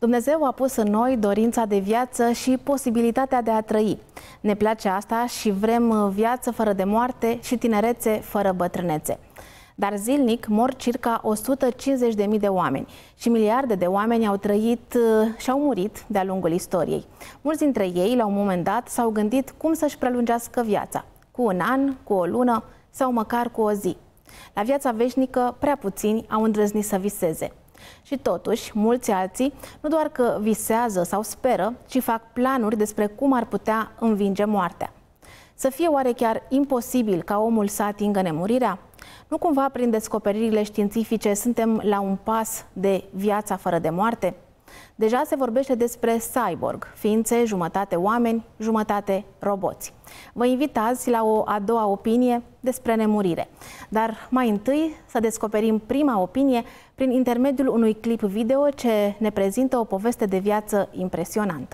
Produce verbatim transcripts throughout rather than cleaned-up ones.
Dumnezeu a pus în noi dorința de viață și posibilitatea de a trăi. Ne place asta și vrem viață fără de moarte și tinerețe fără bătrânețe. Dar zilnic mor circa o sută cincizeci de mii de oameni și miliarde de oameni au trăit și au murit de-a lungul istoriei. Mulți dintre ei, la un moment dat, s-au gândit cum să-și prelungească viața, cu un an, cu o lună sau măcar cu o zi. La viața veșnică, prea puțini au îndrăznit să viseze. Și totuși, mulți alții nu doar că visează sau speră, ci fac planuri despre cum ar putea învinge moartea. Să fie oare chiar imposibil ca omul să atingă nemurirea? Nu cumva prin descoperirile științifice suntem la un pas de viața fără de moarte? Deja se vorbește despre cyborg, ființe jumătate oameni, jumătate roboți. Vă invit azi la o a doua opinie despre nemurire. Dar mai întâi să descoperim prima opinie prin intermediul unui clip video ce ne prezintă o poveste de viață impresionantă.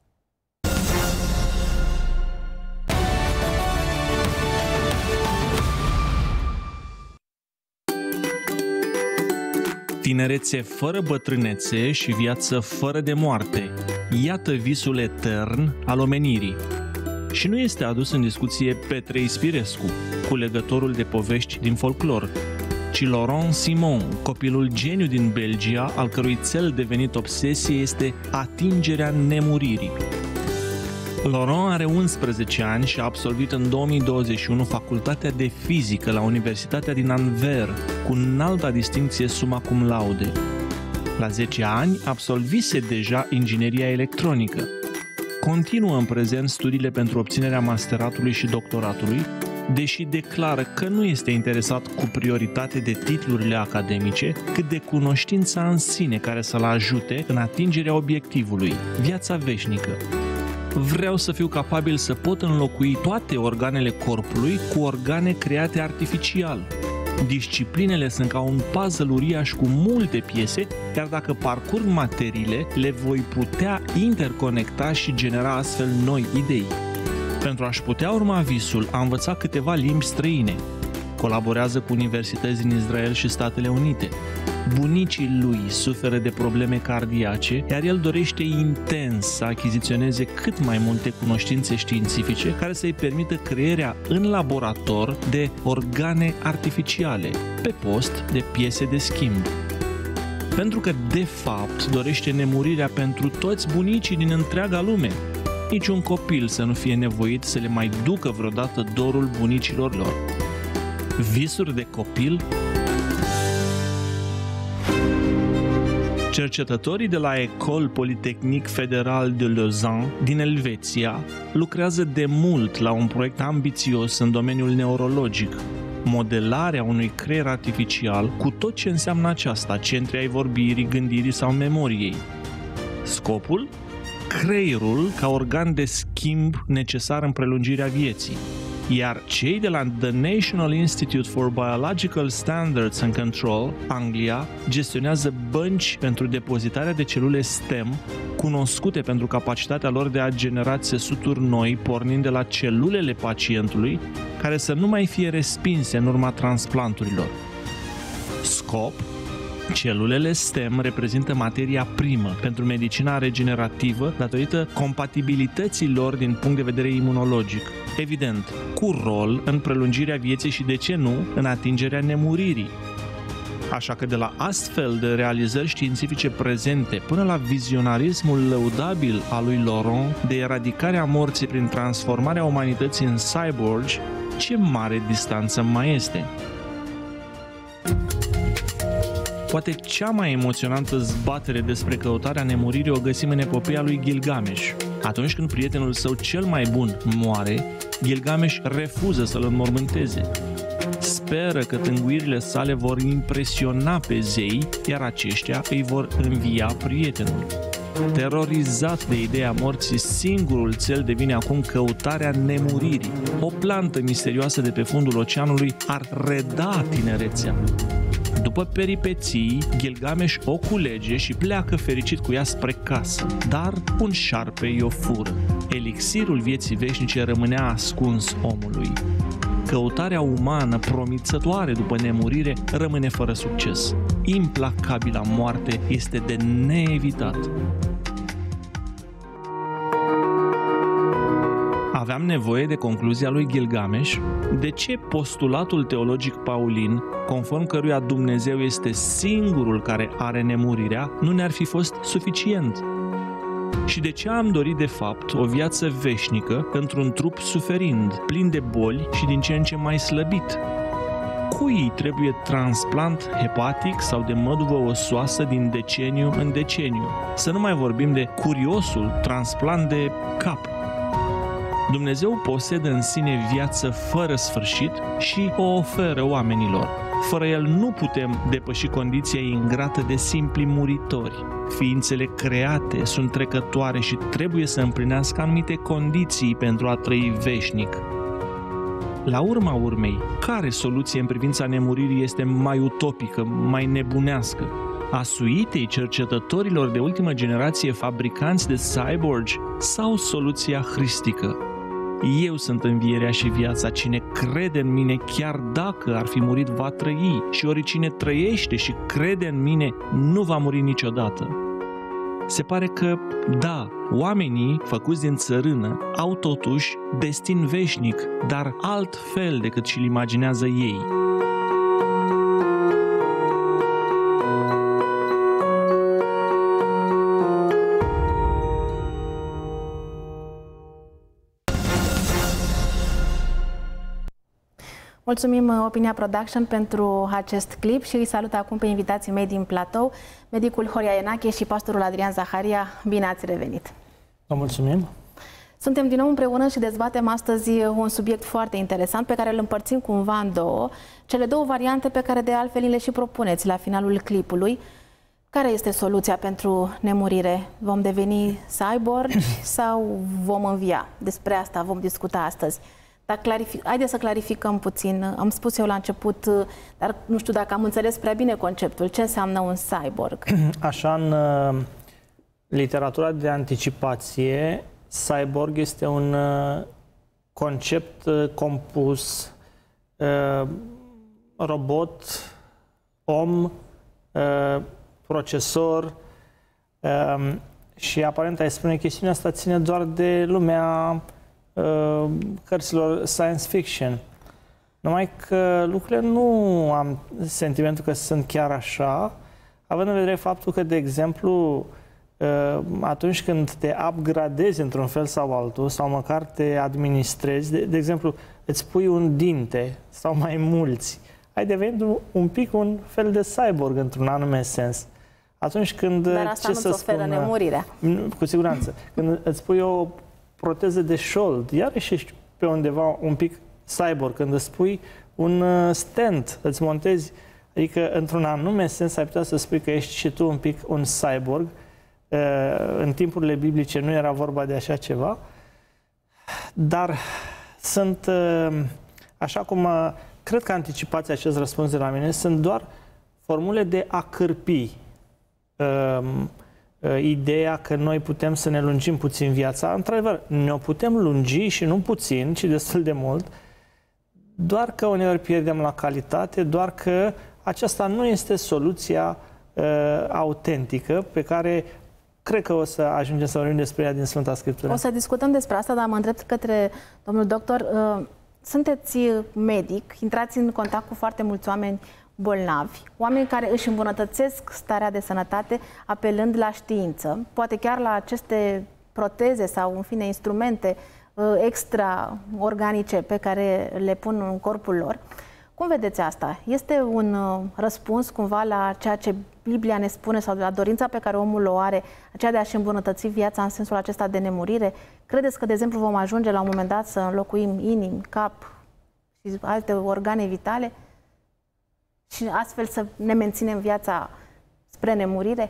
Tinerețe fără bătrânețe și viață fără de moarte. Iată visul etern al omenirii. Și nu este adus în discuție Petre Ispirescu, culegătorul de povești din folclor, ci Laurent Simon, copilul geniu din Belgia, al cărui țel devenit obsesie este atingerea nemuririi. Laurent are unsprezece ani și a absolvit în două mii douăzeci și unu facultatea de fizică la Universitatea din Anvers, cu înalta distincție summa cum laude. La zece ani absolvise deja ingineria electronică. Continuă în prezent studiile pentru obținerea masteratului și doctoratului, deși declară că nu este interesat cu prioritate de titlurile academice, cât de cunoștința în sine care să-l ajute în atingerea obiectivului, viața veșnică. Vreau să fiu capabil să pot înlocui toate organele corpului cu organe create artificial. Disciplinele sunt ca un puzzle uriaș cu multe piese, iar dacă parcurg materiile, le voi putea interconecta și genera astfel noi idei. Pentru a-și putea urma visul, a învățat câteva limbi străine. Colaborează cu universități din Israel și Statele Unite. Bunicii lui suferă de probleme cardiace, iar el dorește intens să achiziționeze cât mai multe cunoștințe științifice care să-i permită crearea în laborator de organe artificiale, pe post de piese de schimb. Pentru că, de fapt, dorește nemurirea pentru toți bunicii din întreaga lume. Niciun copil să nu fie nevoit să le mai ducă vreodată dorul bunicilor lor. Visuri de copil? Cercetătorii de la École Polytechnique Fédérale de Lausanne din Elveția lucrează de mult la un proiect ambițios în domeniul neurologic, modelarea unui creier artificial cu tot ce înseamnă aceasta, centri ai vorbirii, gândirii sau memoriei. Scopul? Creierul ca organ de schimb necesar în prelungirea vieții. Iar cei de la The National Institute for Biological Standards and Control, Anglia, gestionează bănci pentru depozitarea de celule stem, cunoscute pentru capacitatea lor de a genera țesuturi noi, pornind de la celulele pacientului, care să nu mai fie respinse în urma transplanturilor. Scop? Celulele stem reprezintă materia primă pentru medicina regenerativă datorită compatibilității lor din punct de vedere imunologic. Evident, cu rol în prelungirea vieții și, de ce nu, în atingerea nemuririi. Așa că de la astfel de realizări științifice prezente până la vizionarismul lăudabil al lui Laurent de eradicarea morții prin transformarea umanității în cyborgi, ce mare distanță mai este? Poate cea mai emoționantă zbatere despre căutarea nemuririi o găsim în epopeea lui Gilgamesh. Atunci când prietenul său cel mai bun moare, Gilgamesh refuză să-l înmormânteze. Speră că tânguirile sale vor impresiona pe zei, iar aceștia îi vor învia prietenul. Terorizat de ideea morții, singurul țel devine acum căutarea nemuririi. O plantă misterioasă de pe fundul oceanului ar reda tinerețea. După peripeții, Gilgamesh o culege și pleacă fericit cu ea spre casă, dar un șarpe i-o fură. Elixirul vieții veșnice rămânea ascuns omului. căutarea umană promițătoare după nemurire rămâne fără succes. Implacabila moarte este de neevitat. Aveam nevoie de concluzia lui Gilgamesh. De ce postulatul teologic paulin, conform căruia Dumnezeu este singurul care are nemurirea, nu ne-ar fi fost suficient? Și de ce am dorit de fapt o viață veșnică într-un trup suferind, plin de boli și din ce în ce mai slăbit? Cui îi trebuie transplant hepatic sau de măduvă osoasă din deceniu în deceniu? Să nu mai vorbim de curiosul transplant de cap. Dumnezeu posedă în sine viață fără sfârșit și o oferă oamenilor. Fără El nu putem depăși condiția ingrată de simpli muritori. Ființele create sunt trecătoare și trebuie să împlinească anumite condiții pentru a trăi veșnic. La urma urmei, care soluție în privința nemuririi este mai utopică, mai nebunească? A suitei cercetătorilor de ultimă generație fabricanți de cyborgi sau soluția hristică? Eu sunt învierea și viața, cine crede în mine chiar dacă ar fi murit va trăi și oricine trăiește și crede în mine nu va muri niciodată. Se pare că, da, oamenii făcuți din țărână au totuși destin veșnic, dar altfel decât și-l imaginează ei. Mulțumim Opinia Production pentru acest clip și îi salut acum pe invitații mei din platou, medicul Horia Enache și pastorul Adrian Zaharia. Bine ați revenit! Vă mulțumim! Suntem din nou împreună și dezbatem astăzi un subiect foarte interesant pe care îl împărțim cumva în două, cele două variante pe care de altfel le și propuneți la finalul clipului. Care este soluția pentru nemurire? Vom deveni cyborg sau vom învia? Despre asta vom discuta astăzi. Dar clarific... Haideți să clarificăm puțin. Am spus eu la început, dar nu știu dacă am înțeles prea bine conceptul. Ce înseamnă un cyborg? Așa, în uh, literatura de anticipație, cyborg este un uh, concept uh, compus uh, robot, om, uh, procesor uh, și aparent ai spune chestiunea asta ține doar de lumea uh, cărților science fiction. Numai că lucrurile nu am sentimentul că sunt chiar așa, având în vedere faptul că, de exemplu, atunci când te upgradezi într-un fel sau altul, sau măcar te administrezi, de, de exemplu, îți pui un dinte sau mai mulți, ai devenit un pic un fel de cyborg într-un anume sens. Atunci când... Dar asta nu-ți oferă nemurirea. Cu siguranță. Când îți pui o proteză de șold, iarăși ești pe undeva un pic cyborg. Când îți pui un stent, îți montezi, adică într-un anume sens ai putea să spui că ești și tu un pic un cyborg. În timpurile biblice nu era vorba de așa ceva, dar sunt, așa cum cred că anticipați acest răspuns de la mine, sunt doar formule de a cârpi ideea că noi putem să ne lungim puțin viața. Într-adevăr, ne-o putem lungi și nu puțin, ci destul de mult, doar că uneori pierdem la calitate, doar că aceasta nu este soluția uh, autentică pe care cred că o să ajungem să vorbim despre ea din Sfânta Scriptură. O să discutăm despre asta, dar mă întreb către domnul doctor. Sunteți medic, intrați în contact cu foarte mulți oameni bolnavi, oameni care își îmbunătățesc starea de sănătate apelând la știință, poate chiar la aceste proteze sau, în fine, instrumente extra organice pe care le pun în corpul lor. Cum vedeți asta? Este un răspuns cumva la ceea ce Biblia ne spune sau la dorința pe care omul o are, aceea de a-și îmbunătăți viața în sensul acesta de nemurire? Credeți că, de exemplu, vom ajunge la un moment dat să înlocuim inimi, cap și alte organe vitale și astfel să ne menținem viața spre nemurire?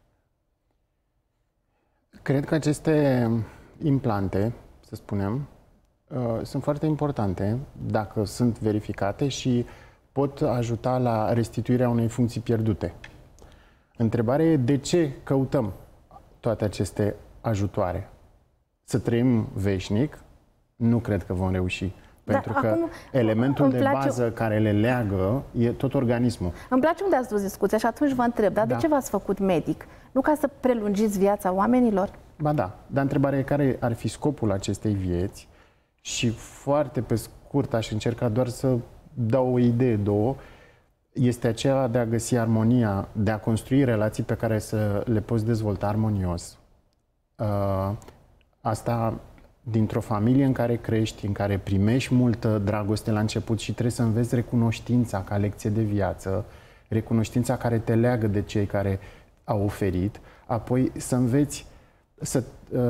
Cred că aceste implante, să spunem, sunt foarte importante dacă sunt verificate și pot ajuta la restituirea unei funcții pierdute. Întrebarea e de ce căutăm toate aceste ajutoare? Să trăim veșnic? Nu cred că vom reuși. Pentru da, că acum, elementul de place... bază care le leagă e tot organismul. Îmi place unde ați dus discuția și atunci vă întreb, dar da. de ce v-ați făcut medic? Nu ca să prelungiți viața oamenilor? Ba da, dar întrebarea e care ar fi scopul acestei vieți și foarte pe scurt aș încerca doar să dau o idee, două, este aceea de a găsi armonia, de a construi relații pe care să le poți dezvolta armonios. Asta dintr-o familie în care crești, în care primești multă dragoste la început și trebuie să înveți recunoștința ca lecție de viață, recunoștința care te leagă de cei care au oferit, apoi să înveți să,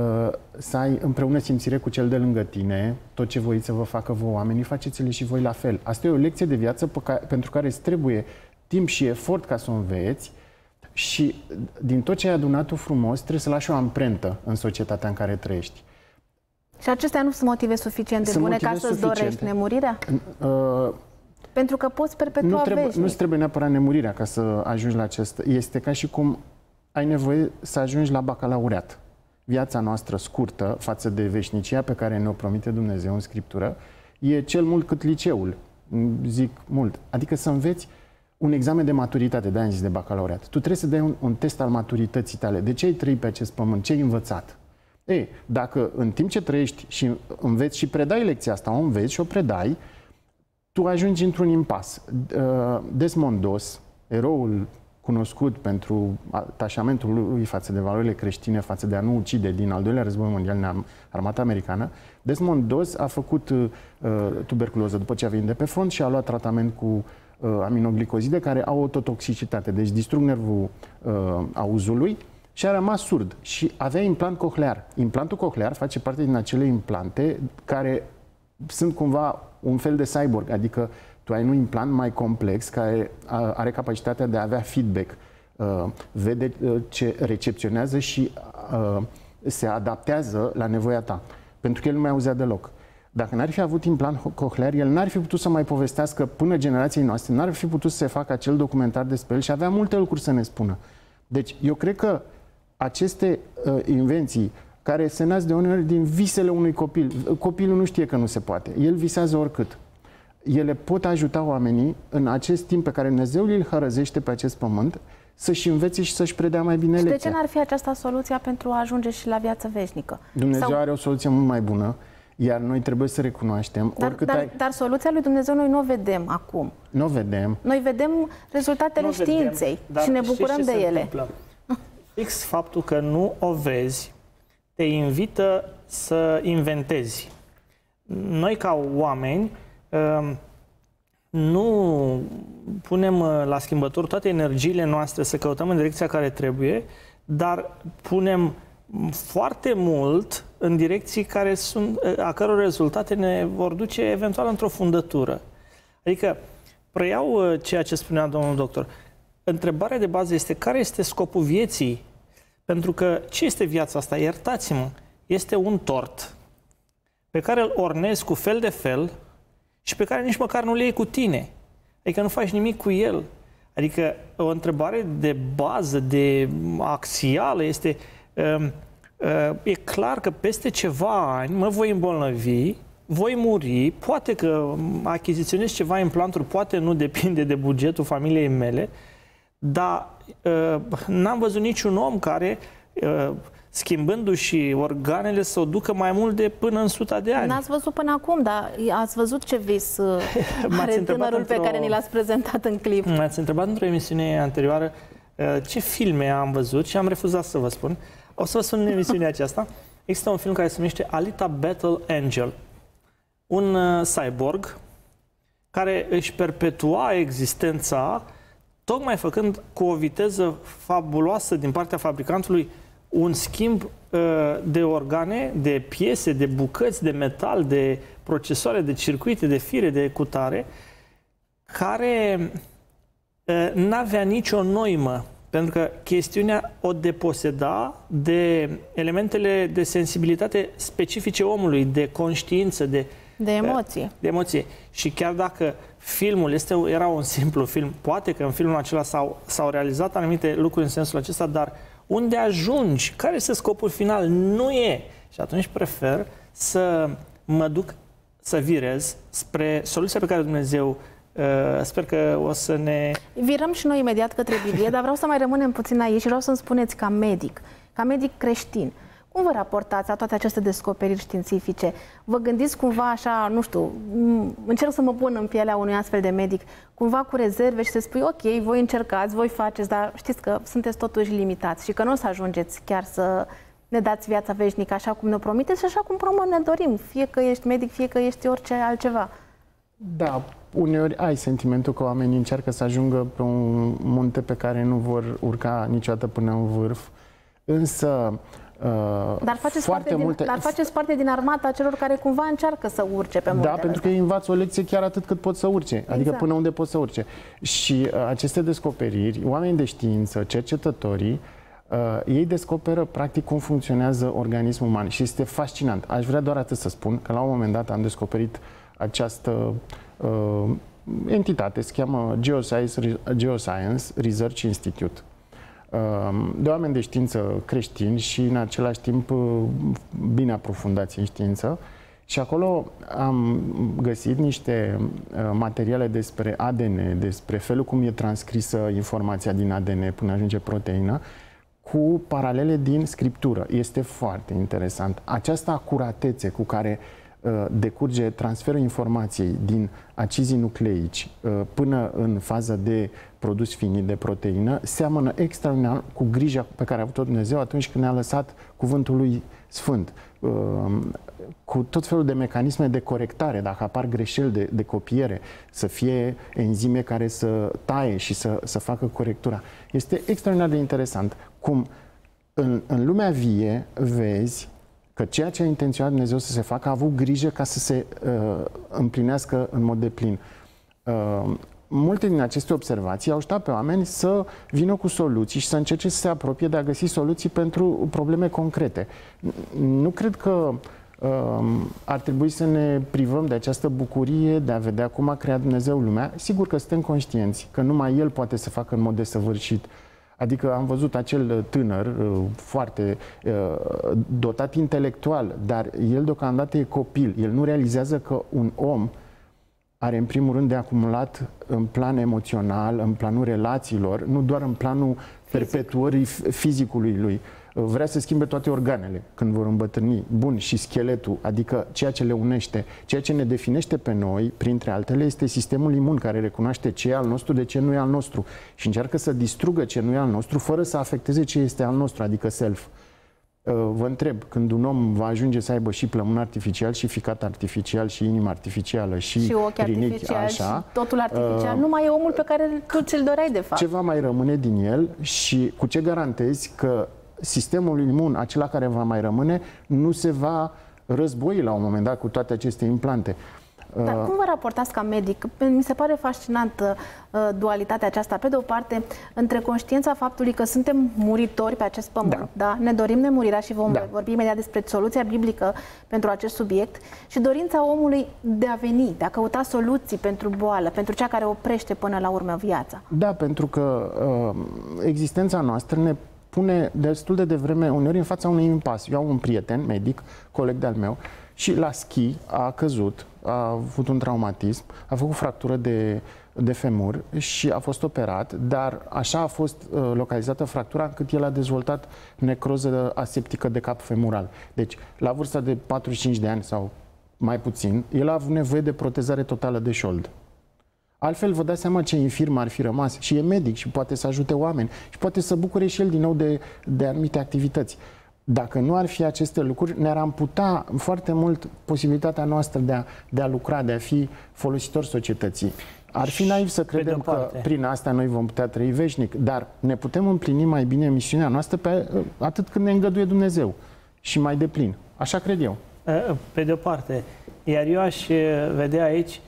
să ai împreună simțire cu cel de lângă tine, tot ce voiți să vă facă voi oamenii, faceți-le și voi la fel. Asta e o lecție de viață pe care, pentru care îți trebuie timp și efort ca să o înveți și din tot ce ai adunat tu frumos, trebuie să lași o amprentă în societatea în care trăiești. Și acestea nu sunt motive suficient de bune ca să-ți dorești nemurirea? Uh, Pentru că poți perpetua nu trebuie, veșnic. Nu-ți trebuie neapărat nemurirea ca să ajungi la acest... Este ca și cum ai nevoie să ajungi la bacalaureat. Viața noastră scurtă față de veșnicia pe care ne-o promite Dumnezeu în Scriptură e cel mult cât liceul. Zic mult. Adică să înveți un examen de maturitate, de-aia am zis de bacalaureat. Tu trebuie să dai un, un test al maturității tale. De ce ai trăit pe acest pământ? Ce ai învățat? Ei, dacă în timp ce trăiești și înveți și predai lecția asta, o înveți și o predai, tu ajungi într-un impas. Desmond Doss, eroul cunoscut pentru atașamentul lui față de valorile creștine, față de a nu ucide din al doilea război mondial în armata americană, Desmond Doss a făcut uh, tuberculoză după ce a venit de pe front și a luat tratament cu uh, aminoglicozide care au ototoxicitate, deci distrug nervul uh, auzului și a rămas surd și avea implant coclear. Implantul coclear face parte din acele implante care sunt cumva un fel de cyborg, adică tu ai un implant mai complex care are capacitatea de a avea feedback, vede ce recepționează și se adaptează la nevoia ta, pentru că el nu mai auzea deloc. Dacă n-ar fi avut implant coclear, el n-ar fi putut să mai povestească până generației noastre, n-ar fi putut să se facă acel documentar despre el și avea multe lucruri să ne spună. Deci eu cred că aceste uh, invenții care se nasc de uneori din visele unui copil, copilul nu știe că nu se poate, el visează oricât. Ele pot ajuta oamenii în acest timp pe care Dumnezeu îl hărăzește pe acest pământ să-și învețe și să-și predea mai bine lecția. Și de ce n-ar fi aceasta soluția pentru a ajunge și la viață veșnică? Dumnezeu Sau... are o soluție mult mai bună, iar noi trebuie să recunoaștem. Dar, dar, ai... dar soluția lui Dumnezeu noi nu o vedem acum. Nu o vedem. Noi vedem rezultatele nu științei vedem, și ne bucurăm de ele. Întâmplă? Fix faptul că nu o vezi te invită să inventezi. Noi ca oameni nu punem la schimbător toate energiile noastre să căutăm în direcția care trebuie, dar punem foarte mult în direcții care sunt, a căror rezultate ne vor duce eventual într-o fundătură. Adică, preiau ceea ce spunea domnul doctor. Întrebarea de bază este care este scopul vieții? Pentru că ce este viața asta? Iertați-mă, este un tort pe care îl ornezi cu fel de fel și pe care nici măcar nu le iei cu tine. Adică nu faci nimic cu el. Adică o întrebare de bază, de axială este uh, uh, e clar că peste ceva ani mă voi îmbolnăvi, voi muri, poate că achiziționez ceva implanturi, poate nu depinde de bugetul familiei mele, dar uh, n-am văzut niciun om care uh, schimbându-și organele să o ducă mai mult de până în suta de ani. N-ați văzut până acum, dar ați văzut ce vis uh, are tânărul pe care ni l-ați prezentat în clip. M-ați întrebat într-o emisiune anterioară uh, ce filme am văzut și am refuzat să vă spun. O să vă spun în emisiunea aceasta. Există un film care se numește Alita Battle Angel. Un uh, cyborg care își perpetua existența tocmai făcând cu o viteză fabuloasă din partea fabricantului un schimb uh, de organe, de piese, de bucăți, de metal, de procesoare, de circuite, de fire, de cutare, care uh, n-avea nicio noimă, pentru că chestiunea o deposeda de elementele de sensibilitate specifice omului, de conștiință, de De emoție. Uh, de emoție. Și chiar dacă filmul este, era un simplu film, poate că în filmul acela s-au, s-au realizat anumite lucruri în sensul acesta, dar unde ajungi? Care este scopul final? Nu e. Și atunci prefer să mă duc să virez spre soluția pe care Dumnezeu uh, sper că o să ne... Virăm și noi imediat către Biblie, dar vreau să mai rămânem puțin aici și vreau să-mi spuneți ca medic, ca medic creștin, cum vă raportați la toate aceste descoperiri științifice? Vă gândiți cumva așa, nu știu, încerc să mă pun în pielea unui astfel de medic, cumva cu rezerve și să spui, ok, voi încercați, voi faceți, dar știți că sunteți totuși limitați și că nu o să ajungeți chiar să ne dați viața veșnică așa cum ne promiteți și așa cum promă ne dorim, fie că ești medic, fie că ești orice altceva. Da, uneori ai sentimentul că oamenii încearcă să ajungă pe un munte pe care nu vor urca niciodată până în vârf, însă uh, dar faceți, foarte din, multe... dar faceți parte din armata celor care cumva încearcă să urce pe muntele Da, pentru ăsta. că ei învață o lecție chiar atât cât pot să urce, exact. Adică până unde pot să urce. Și uh, aceste descoperiri, oamenii de știință, cercetătorii, Uh, ei descoperă practic cum funcționează organismul uman și este fascinant. Aș vrea doar atât să spun că la un moment dat am descoperit această uh, entitate, se cheamă Geoscience, Geoscience Research Institute, uh, de oameni de știință creștini și în același timp uh, bine aprofundați în știință. Și acolo am găsit niște uh, materiale despre A D N, despre felul cum e transcrisă informația din A D N până ajunge proteină, cu paralele din scriptură. Este foarte interesant. Această acuratețe cu care uh, decurge transferul informației din acizii nucleici uh, până în faza de produs finit de proteină seamănă extraordinar cu grija pe care a avut-o Dumnezeu atunci când ne-a lăsat cuvântul lui Sfânt. Uh, cu tot felul de mecanisme de corectare, dacă apar greșeli de, de copiere, să fie enzime care să taie și să, să facă corectura. Este extraordinar de interesant cum în, în lumea vie vezi că ceea ce a intenționat Dumnezeu să se facă a avut grijă ca să se uh, împlinească în mod deplin. Uh, multe din aceste observații au ajutat pe oameni să vină cu soluții și să încerce să se apropie de a găsi soluții pentru probleme concrete. Nu cred că ar trebui să ne privăm de această bucurie de a vedea cum a creat Dumnezeu lumea. Sigur că suntem conștienți că numai El poate să facă în mod desăvârșit. Adică am văzut acel tânăr foarte dotat intelectual, dar el deocamdată e copil. El nu realizează că un om are în primul rând de acumulat în plan emoțional, în planul relațiilor, nu doar în planul perpetuării fizicului lui. Vrea să schimbe toate organele când vor îmbătrâni. Bun, și scheletul, adică ceea ce le unește, ceea ce ne definește pe noi, printre altele, este sistemul imun care recunoaște ce e al nostru de ce nu e al nostru și încearcă să distrugă ce nu e al nostru fără să afecteze ce este al nostru, adică self. Vă întreb, când un om va ajunge să aibă și plămân artificial, și ficat artificial, și inimă artificială, și, și ochi rinichi, artificial, așa, și totul artificial, uh, nu mai e omul pe care tu ți-l doreai de fapt. Ce va mai rămâne din el și cu ce garantezi că sistemul imun, acela care va mai rămâne, nu se va război la un moment dat cu toate aceste implante. Dar cum vă raportați ca medic? Mi se pare fascinantă uh, dualitatea aceasta. Pe de o parte, între conștiința faptului că suntem muritori pe acest pământ, da. Da? Ne dorim nemurirea și vom da. vorbi imediat despre soluția biblică pentru acest subiect și dorința omului de a veni, de a căuta soluții pentru boală, pentru cea care oprește până la urmă viața. Da, pentru că uh, existența noastră ne pune destul de devreme, uneori, în fața unui impas. Eu am un prieten, medic, coleg de-al meu, și la schi a căzut, a avut un traumatism, a făcut fractură de, de femur și a fost operat, dar așa a fost uh, localizată fractura încât el a dezvoltat necroză aseptică de cap femural. Deci, la vârsta de patruzeci și cinci de ani sau mai puțin, el a avut nevoie de protezare totală de șold. Altfel, vă dați seama ce infirm ar fi rămas. Și e medic și poate să ajute oameni și poate să bucure și el din nou de, de anumite activități. Dacă nu ar fi aceste lucruri, ne-ar amputa foarte mult posibilitatea noastră de a, de a lucra, de a fi folositor societății. Ar fi naiv să credem că prin asta noi vom putea trăi veșnic, dar ne putem împlini mai bine misiunea noastră pe atât cât ne îngăduie Dumnezeu și mai deplin. Așa cred eu. Pe de o parte. Iar eu aș vedea aici,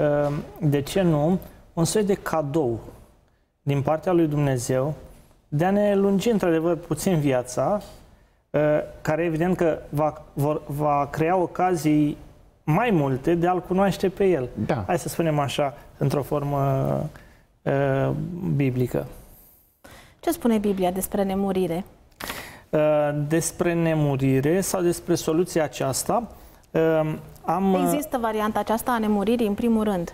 de ce nu, un soi de cadou din partea lui Dumnezeu de a ne lungi într-adevăr puțin viața, care evident că va, vor, va crea ocazii mai multe de a-L cunoaște pe El. Da. Hai să spunem așa, într-o formă uh, biblică. Ce spune Biblia despre nemurire? Uh, despre nemurire sau despre soluția aceasta, Am, Există varianta aceasta a nemuririi, în primul rând?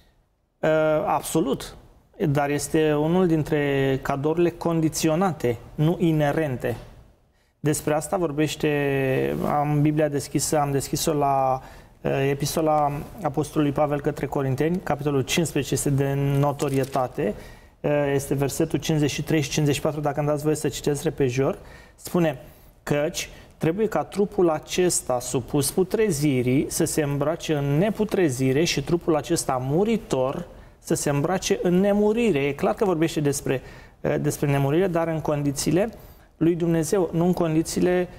Absolut. Dar este unul dintre cadourile condiționate, nu inerente. Despre asta vorbește, am Biblia deschisă, am deschis-o la Epistola Apostolului Pavel către Corinteni, capitolul cincisprezece, este de notorietate, este versetul cincizeci și trei și cincizeci și patru, dacă îmi dați voie să citesc repejor, spune: căci trebuie ca trupul acesta supus putrezirii să se îmbrace în neputrezire și trupul acesta muritor să se îmbrace în nemurire. E clar că vorbește despre, despre nemurire, dar în condițiile lui Dumnezeu, nu în condițiile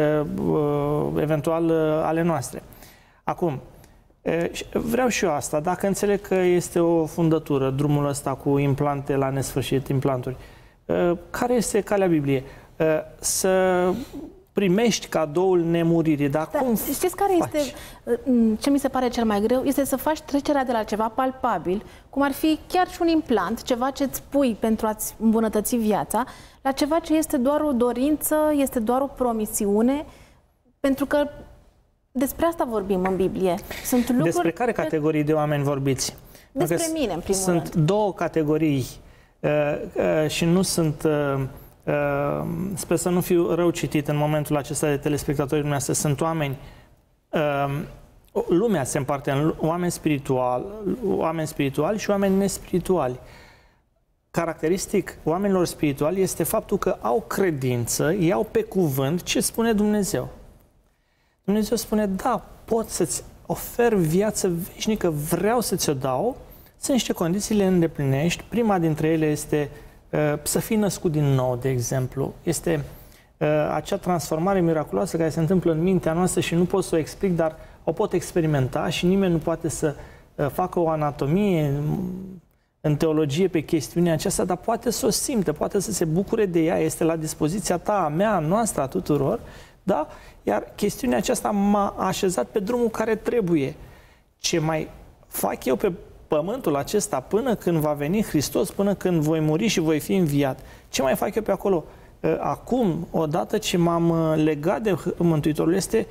eventual ale noastre. Acum, vreau și eu asta, dacă înțeleg că este o fundătură, drumul ăsta cu implante la nesfârșit, implanturi, care este calea Bibliei? Să primești cadoul nemuririi, dar da, cum știți care faci? este, ce mi se pare cel mai greu? Este să faci trecerea de la ceva palpabil, cum ar fi chiar și un implant, ceva ce îți pui pentru a-ți îmbunătăți viața, la ceva ce este doar o dorință, este doar o promisiune, pentru că despre asta vorbim în Biblie. Sunt lucruri Despre care categorii de oameni vorbiți? Despre mine, în primul sunt rând. două categorii uh, uh, și nu sunt... Uh, uh, sper să nu fiu rău citit în momentul acesta de telespectatorii dumneavoastră. Sunt oameni... Uh, lumea se împarte în oameni spirituali, oameni spirituali și oameni nespirituali. Caracteristic oamenilor spirituali este faptul că au credință, iau pe cuvânt ce spune Dumnezeu. Dumnezeu spune: da, pot să-ți ofer viață veșnică, vreau să ți-o dau, sunt niște condiții, le îndeplinești. Prima dintre ele este uh, să fii născut din nou, de exemplu. Este uh, acea transformare miraculoasă care se întâmplă în mintea noastră și nu pot să o explic, dar o pot experimenta și nimeni nu poate să uh, facă o anatomie în teologie pe chestiunea aceasta, dar poate să o simte, poate să se bucure de ea, este la dispoziția ta, a mea, a noastră, a tuturor, da? Iar chestiunea aceasta m-a așezat pe drumul care trebuie. Ce mai fac eu pe pământul acesta până când va veni Hristos, până când voi muri și voi fi înviat? Ce mai fac eu pe acolo? Acum, odată ce m-am legat de Mântuitorul, este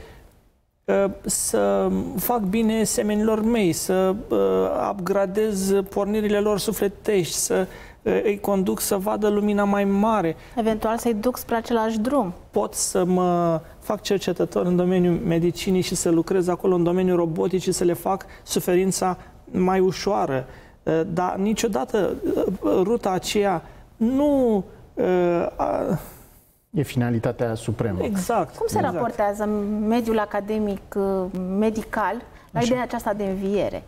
să fac bine semenilor mei, să upgradez pornirile lor sufletești, să îi conduc să vadă lumina mai mare. Eventual să-i duc spre același drum. Pot să mă fac cercetător în domeniul medicinii și să lucrez acolo în domeniul roboticii, să le fac suferința mai ușoară. Dar niciodată ruta aceea nu... E finalitatea supremă. Exact. Cum se exact. raportează mediul academic, medical, la Așa. ideea aceasta de înviere?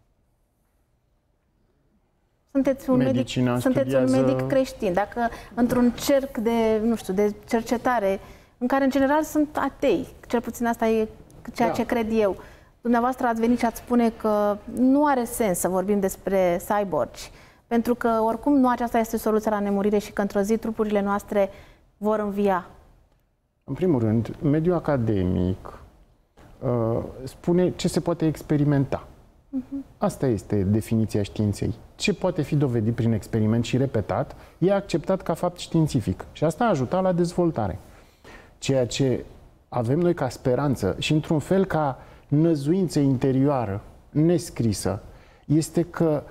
Sunteți un, medic, sunteți un medic creștin. Dacă într-un cerc de, nu știu, de cercetare, în care în general sunt atei, cel puțin asta e ceea da. ce cred eu, dumneavoastră ați venit și ați spune că nu are sens să vorbim despre cyborgi, pentru că oricum nu aceasta este soluția la nemurire și că într-o zi trupurile noastre vor învia. În primul rând, mediul academic uh, spune ce se poate experimenta. Uh-huh. Asta este definiția științei. Ce poate fi dovedit prin experiment și repetat, e acceptat ca fapt științific. Și asta a ajutat la dezvoltare. Ceea ce avem noi ca speranță și într-un fel ca năzuință interioară, nescrisă, este că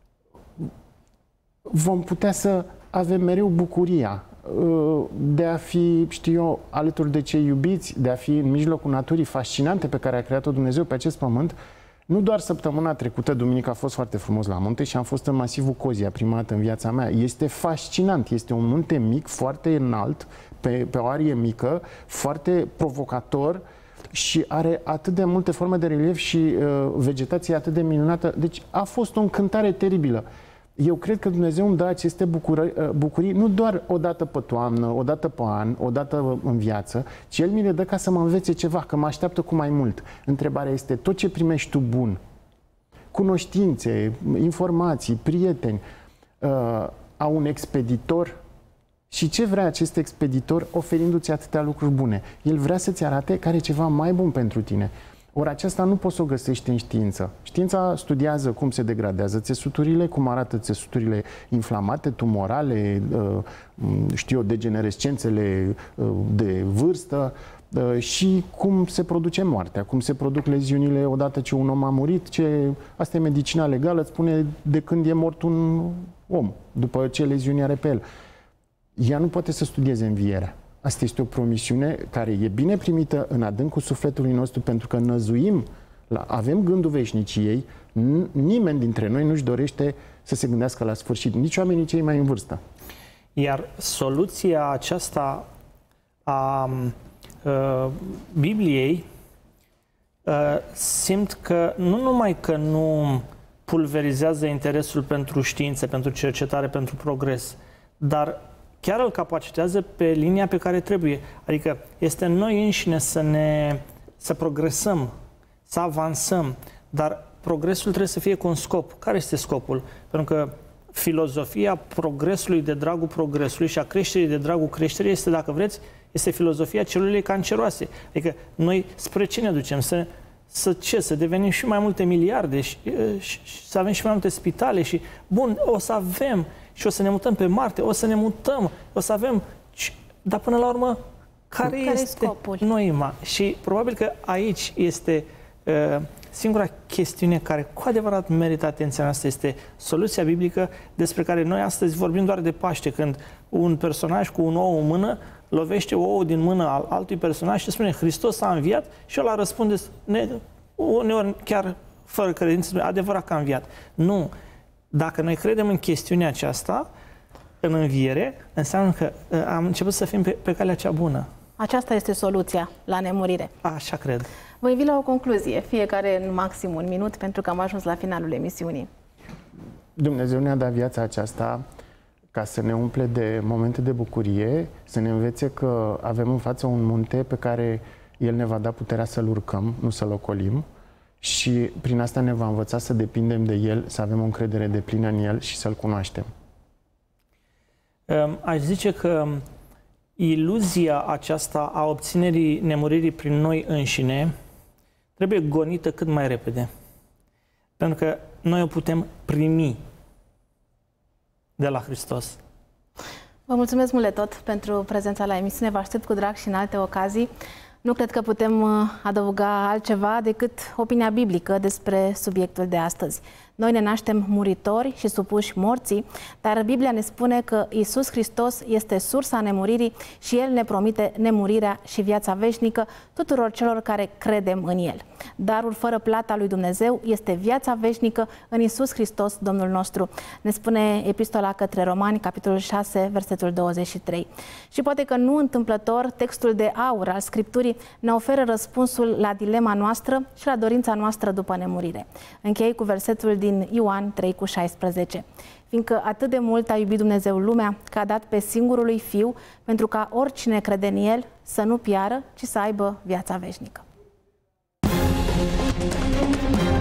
vom putea să avem mereu bucuria de a fi, știu eu, alături de cei iubiți, de a fi în mijlocul naturii fascinante pe care a creat-o Dumnezeu pe acest pământ. Nu doar săptămâna trecută, duminică, a fost foarte frumos la munte și am fost în masivul Cozia, prima dată în viața mea. Este fascinant, este un munte mic, foarte înalt, pe, pe o arie mică, foarte provocator și are atât de multe forme de relief și uh, vegetație atât de minunată. Deci a fost o încântare teribilă. Eu cred că Dumnezeu îmi dă aceste bucurii, bucurii nu doar o dată pe toamnă, o dată pe an, o dată în viață, ci El mi le dă ca să mă învețe ceva, că mă așteaptă cu mai mult. Întrebarea este, tot ce primești tu bun, cunoștințe, informații, prieteni, uh, au un expeditor și ce vrea acest expeditor oferindu-ți atâtea lucruri bune? El vrea să-ți arate care e ceva mai bun pentru tine. Ori aceasta nu poți să o găsești în știință. Știința studiază cum se degradează țesuturile, cum arată țesuturile inflamate, tumorale, știu eu, degenerescențele de vârstă, și cum se produce moartea, cum se produc leziunile odată ce un om a murit. Ce... Asta e medicina legală, îți spune de când e mort un om, după ce leziuni are pe el. Ea nu poate să studieze învierea. Asta este o promisiune care e bine primită în adâncul sufletului nostru, pentru că năzuim, la, avem gândul veșniciei. Nimeni dintre noi nu-și dorește să se gândească la sfârșit, nici oamenii cei mai în vârstă. Iar soluția aceasta a uh, Bibliei uh, simt că nu numai că nu pulverizează interesul pentru știință, pentru cercetare, pentru progres, dar chiar îl capacitează pe linia pe care trebuie. Adică este noi înșine să ne să progresăm, să avansăm, dar progresul trebuie să fie cu un scop. Care este scopul? Pentru că filozofia progresului de dragul progresului și a creșterii de dragul creșterii este, dacă vreți, este filozofia celulei canceroase. Adică noi spre ce ne ducem? Să, să ce? Să devenim și mai multe miliarde și, și, și să avem și mai multe spitale și, bun, o să avem și o să ne mutăm pe Marte, o să ne mutăm, o să avem, dar până la urmă, care, care este scopul? Noima? Și probabil că aici este uh, singura chestiune care cu adevărat merită atenția noastră, este soluția biblică despre care noi astăzi vorbim doar de Paște, când un personaj cu un ou în mână lovește ouul din mână al altui personaj și spune Hristos a înviat și ăla răspunde uneori chiar fără credință, adevărat că a înviat. Nu. Dacă noi credem în chestiunea aceasta, în înviere, înseamnă că am început să fim pe, pe calea cea bună. Aceasta este soluția la nemurire. Așa cred. Vă invit la o concluzie, fiecare în maxim un minut, pentru că am ajuns la finalul emisiunii. Dumnezeu ne-a dat viața aceasta ca să ne umple de momente de bucurie, să ne învețe că avem în față un munte pe care El ne va da puterea să-l urcăm, nu să-l ocolim, și prin asta ne va învăța să depindem de El, să avem o încredere deplină în El și să-L cunoaștem. Aș zice că iluzia aceasta a obținerii nemuririi prin noi înșine trebuie gonită cât mai repede. Pentru că noi o putem primi de la Hristos. Vă mulțumesc mult de tot pentru prezența la emisiune. Vă aștept cu drag și în alte ocazii. Nu cred că putem adăuga altceva decât opinia biblică despre subiectul de astăzi. Noi ne naștem muritori și supuși morții, dar Biblia ne spune că Iisus Hristos este sursa nemuririi și El ne promite nemurirea și viața veșnică tuturor celor care credem în El. Darul fără plata lui Dumnezeu este viața veșnică în Iisus Hristos, Domnul nostru. Ne spune Epistola către Romani, capitolul șase, versetul douăzeci și trei. Și poate că nu întâmplător, textul de aur al Scripturii ne oferă răspunsul la dilema noastră și la dorința noastră după nemurire. Închei cu versetul din Ioan trei cu șaisprezece. Fiindcă atât de mult a iubit Dumnezeu lumea, că a dat pe singurul lui Fiu, pentru ca oricine crede în El să nu piară, ci să aibă viața veșnică.